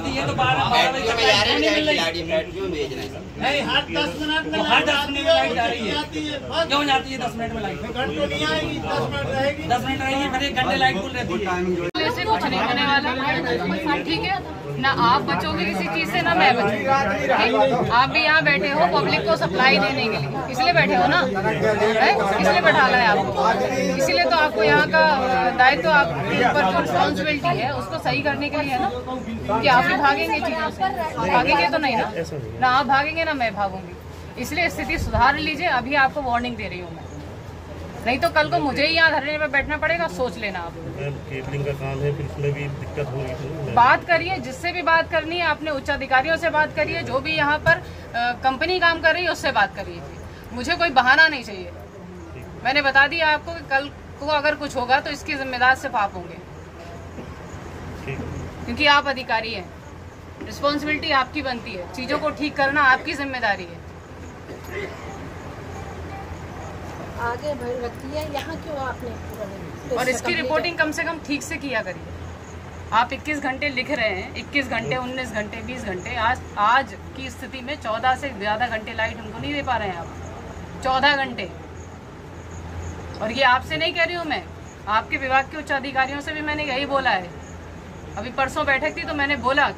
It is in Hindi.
जाती है तो 12 बजे तक लाइट नहीं मिल रही। नहीं, हर 10 मिनट में लाइट जा रही है। क्यों जाती है 10 मिनट में लाइट? घंटों नहीं आएगी, 10 मिनट रहेगी। 10 मिनट रहेगी, फिर 1 घंटे लाइट फुल रहती है। से कुछ नहीं होने वाला, ठीक है ना? आप बचोगे किसी चीज से, ना मैं बचूंगी। आप भी यहाँ बैठे हो पब्लिक को सप्लाई देने के लिए, इसलिए बैठे हो ना, इसलिए बैठा है आपको, इसीलिए तो आपको यहाँ का दायित्व आपके ऊपर जो रिस्पॉन्सिबिलिटी है उसको सही करने के लिए है ना, कि आप भी भागेंगे चीजों से। भागेंगे तो नहीं ना आप भागेंगे ना मैं भागूंगी। इसलिए स्थिति सुधार लीजिए, अभी आपको वार्निंग दे रही हूँ मैं, नहीं तो कल को मुझे ही यहाँ धरने पे बैठना पड़ेगा, सोच लेना आप। केबलिंग का काम है, फिर उसमें भी दिक्कत होगी। बात करिए, जिससे भी बात करनी है अपने उच्च अधिकारियों से बात करिए, जो भी यहाँ पर कंपनी काम कर रही है उससे बात करिए। मुझे कोई बहाना नहीं चाहिए। मैंने बता दिया आपको कि कल को अगर कुछ होगा तो इसकी जिम्मेदार सिर्फ आप होंगे, क्योंकि आप अधिकारी हैं, रिस्पॉन्सिबिलिटी आपकी बनती है, चीजों को ठीक करना आपकी जिम्मेदारी है। आगे बढ़ रखी है, यहाँ क्यों आपने? और इसकी रिपोर्टिंग कम से कम ठीक से किया करिए। आप 21 घंटे लिख रहे हैं, 21 घंटे, 19 घंटे, 20 घंटे, आज की स्थिति में 14 से ज़्यादा घंटे लाइट हमको नहीं दे पा रहे हैं आप, 14 घंटे। और ये आपसे नहीं कह रही हूँ मैं, आपके विभाग के उच्च अधिकारियों से भी मैंने यही बोला है। अभी परसों बैठक थी तो मैंने बोला